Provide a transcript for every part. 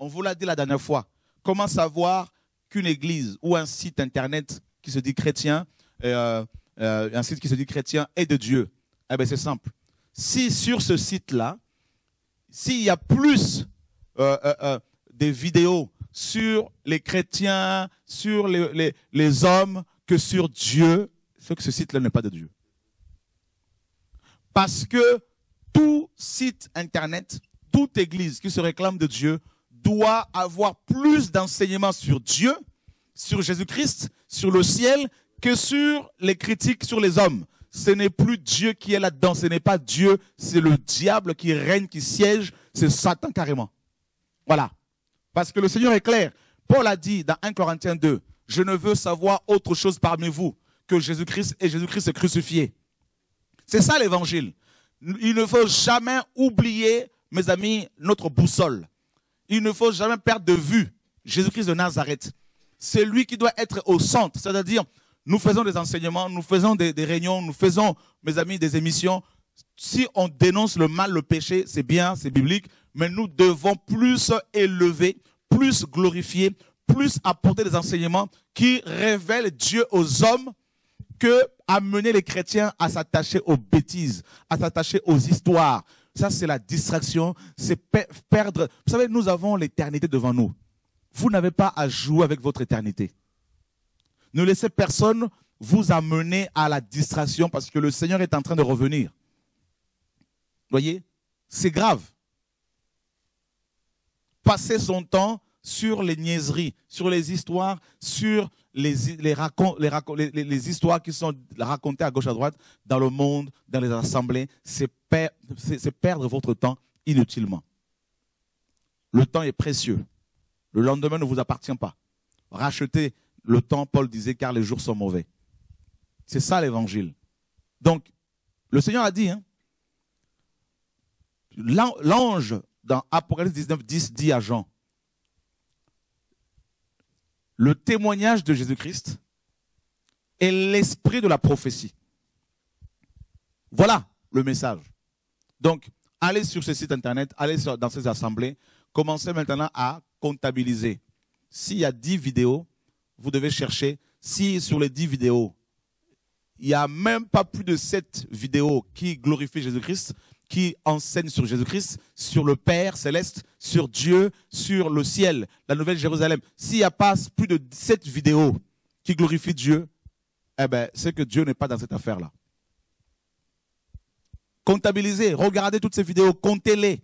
On vous l'a dit la dernière fois. Comment savoir qu'une église ou un site internet qui se dit chrétien, un site qui se dit chrétien est de Dieu? Eh bien, c'est simple. Si sur ce site-là, s'il y a plus des vidéos sur les chrétiens, sur les hommes que sur Dieu, c'est que ce site-là n'est pas de Dieu. Parce que tout site internet, toute église qui se réclame de Dieu doit avoir plus d'enseignements sur Dieu, sur Jésus-Christ, sur le ciel, que sur les critiques sur les hommes. Ce n'est plus Dieu qui est là-dedans, ce n'est pas Dieu, c'est le diable qui règne, qui siège, c'est Satan carrément. Voilà. Parce que le Seigneur est clair. Paul a dit dans 1 Corinthiens 2, « Je ne veux savoir autre chose parmi vous que Jésus-Christ et Jésus-Christ est crucifié. » C'est ça l'évangile. Il ne faut jamais oublier, mes amis, notre boussole. Il ne faut jamais perdre de vue Jésus-Christ de Nazareth. C'est lui qui doit être au centre. C'est-à-dire, nous faisons des enseignements, nous faisons des réunions, nous faisons, mes amis, des émissions. Si on dénonce le mal, le péché, c'est bien, c'est biblique, mais nous devons plus élever, plus glorifier, plus apporter des enseignements qui révèlent Dieu aux hommes que amener les chrétiens à s'attacher aux bêtises, à s'attacher aux histoires. Ça, c'est la distraction, c'est perdre. Vous savez, nous avons l'éternité devant nous. Vous n'avez pas à jouer avec votre éternité. Ne laissez personne vous amener à la distraction parce que le Seigneur est en train de revenir. Voyez, c'est grave. Passer son temps sur les niaiseries, sur les histoires, sur les histoires qui sont racontées à gauche à droite dans le monde, dans les assemblées, c'est perdre votre temps inutilement. Le temps est précieux. Le lendemain ne vous appartient pas. Rachetez le temps, Paul disait, car les jours sont mauvais. C'est ça l'évangile. Donc, le Seigneur a dit, hein, l'ange dans Apocalypse 19, 10 dit à Jean, le témoignage de Jésus-Christ est l'esprit de la prophétie. Voilà le message. Donc, allez sur ce site internet, allez dans ces assemblées, commencez maintenant à comptabiliser. S'il y a 10 vidéos, vous devez chercher si sur les 10 vidéos, il n'y a même pas plus de 7 vidéos qui glorifient Jésus-Christ, qui enseignent sur Jésus-Christ, sur le Père céleste, sur Dieu, sur le ciel, la Nouvelle Jérusalem. S'il n'y a pas plus de 7 vidéos qui glorifient Dieu, eh ben, c'est que Dieu n'est pas dans cette affaire-là. Comptabilisez, regardez toutes ces vidéos, comptez-les.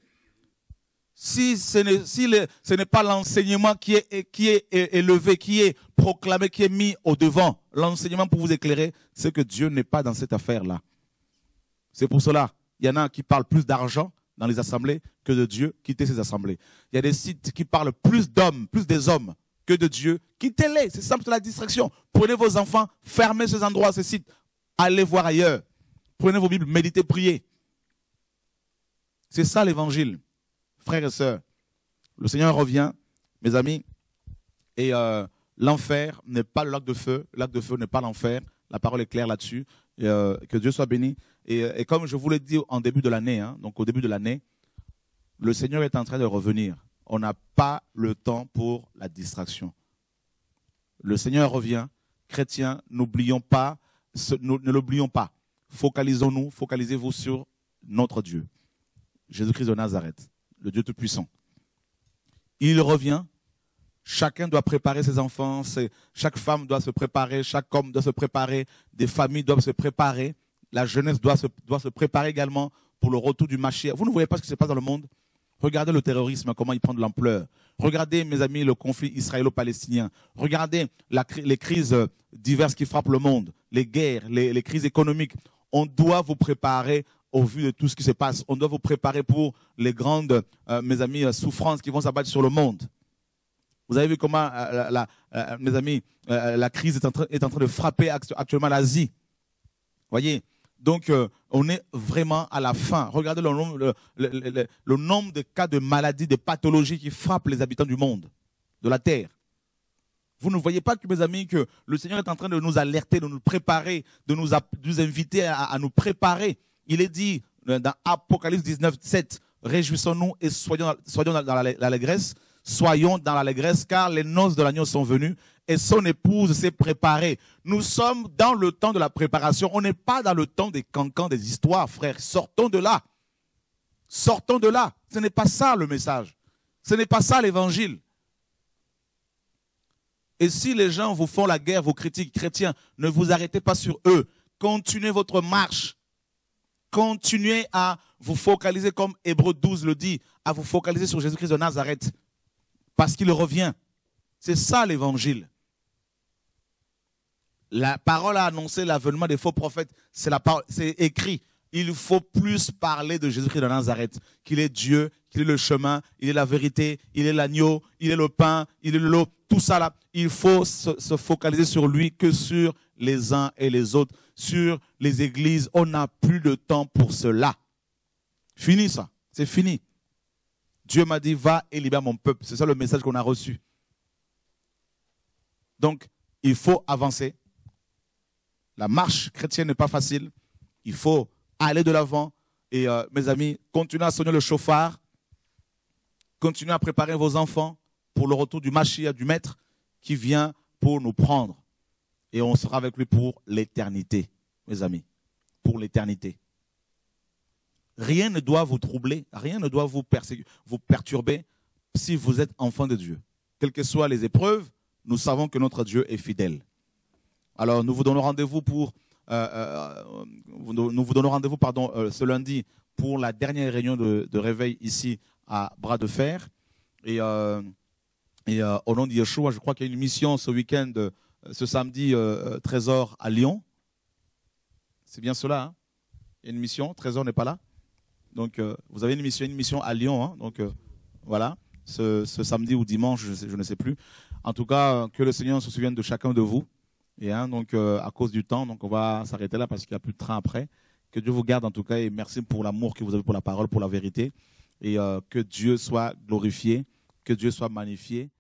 Si ce n'est pas l'enseignement qui est élevé, qui est proclamé, qui est mis au devant, l'enseignement pour vous éclairer, c'est que Dieu n'est pas dans cette affaire-là. C'est pour cela, il y en a qui parlent plus d'argent dans les assemblées que de Dieu, quittez ces assemblées. Il y a des sites qui parlent plus d'hommes, plus des hommes que de Dieu, quittez-les, c'est simple, c'est la distraction. Prenez vos enfants, fermez ces endroits, ces sites, allez voir ailleurs. Prenez vos Bibles, méditez, priez. C'est ça l'évangile. Frères et sœurs, le Seigneur revient, mes amis, et l'enfer n'est pas le lac de feu n'est pas l'enfer, la parole est claire là-dessus, que Dieu soit béni. Et comme je vous l'ai dit en début de l'année, hein, donc au début de l'année, le Seigneur est en train de revenir. On n'a pas le temps pour la distraction. Le Seigneur revient, chrétiens, n'oublions pas, ne l'oublions pas. Focalisons-nous, focalisez-vous sur notre Dieu, Jésus-Christ de Nazareth, le Dieu Tout-Puissant. Il revient, chacun doit préparer ses enfants, chaque femme doit se préparer, chaque homme doit se préparer, des familles doivent se préparer, la jeunesse doit se préparer également pour le retour du Mashiach. Vous ne voyez pas ce qui se passe dans le monde? Regardez le terrorisme, comment il prend de l'ampleur. Regardez, mes amis, le conflit israélo-palestinien. Regardez les crises diverses qui frappent le monde, les guerres, les crises économiques. On doit vous préparer au vu de tout ce qui se passe. On doit vous préparer pour les grandes, mes amis, souffrances qui vont s'abattre sur le monde. Vous avez vu comment, mes amis, la crise est en train de frapper actuellement l'Asie. Voyez, donc on est vraiment à la fin. Regardez le nombre de cas de maladies, de pathologies qui frappent les habitants du monde, de la terre. Vous ne voyez pas que, mes amis, que le Seigneur est en train de nous alerter, de nous préparer, de nous inviter à nous préparer. Il est dit dans Apocalypse 19, 7, réjouissons-nous et soyons dans l'allégresse. soyons dans l'allégresse, car les noces de l'agneau sont venues et son épouse s'est préparée. Nous sommes dans le temps de la préparation. On n'est pas dans le temps des cancans, des histoires, frères. Sortons de là. Sortons de là. Ce n'est pas ça le message. Ce n'est pas ça l'évangile. Et si les gens vous font la guerre, vos critiques chrétiens, ne vous arrêtez pas sur eux. Continuez votre marche. Continuez à vous focaliser, comme Hébreux 12 le dit, à vous focaliser sur Jésus-Christ de Nazareth. Parce qu'il revient. C'est ça l'évangile. La parole a annoncé l'avènement des faux prophètes. C'est écrit. Il faut plus parler de Jésus-Christ de Nazareth, qu'il est Dieu, qu'il est le chemin, il est la vérité, il est l'agneau, il est le pain, il est l'eau, tout ça là. Il faut se focaliser sur lui que sur les uns et les autres, sur les églises. On n'a plus de temps pour cela. Fini ça, c'est fini. Dieu m'a dit, va et libère mon peuple. C'est ça le message qu'on a reçu. Donc, il faut avancer. La marche chrétienne n'est pas facile. Il faut aller de l'avant. Et mes amis, continuez à sonner le chauffard. Continuez à préparer vos enfants pour le retour du Mashiach, du Maître, qui vient pour nous prendre. Et on sera avec lui pour l'éternité, mes amis. Pour l'éternité. Rien ne doit vous troubler, rien ne doit vous perturber si vous êtes enfant de Dieu. Quelles que soient les épreuves, nous savons que notre Dieu est fidèle. Alors, nous vous donnons rendez-vous ce lundi pour la dernière réunion de réveil ici à Bras de Fer. Et au nom de Yeshua, je crois qu'il y a une mission ce week-end, ce samedi, Trésor à Lyon. C'est bien cela, hein? Il y a une mission, Trésor n'est pas là. Donc, vous avez une mission à Lyon. Hein? Donc, voilà, ce samedi ou dimanche, je ne sais plus. En tout cas, que le Seigneur se souvienne de chacun de vous. Et donc, à cause du temps, donc on va s'arrêter là parce qu'il n'y a plus de train après. Que Dieu vous garde en tout cas et merci pour l'amour que vous avez pour la parole, pour la vérité. Et que Dieu soit glorifié, que Dieu soit magnifié.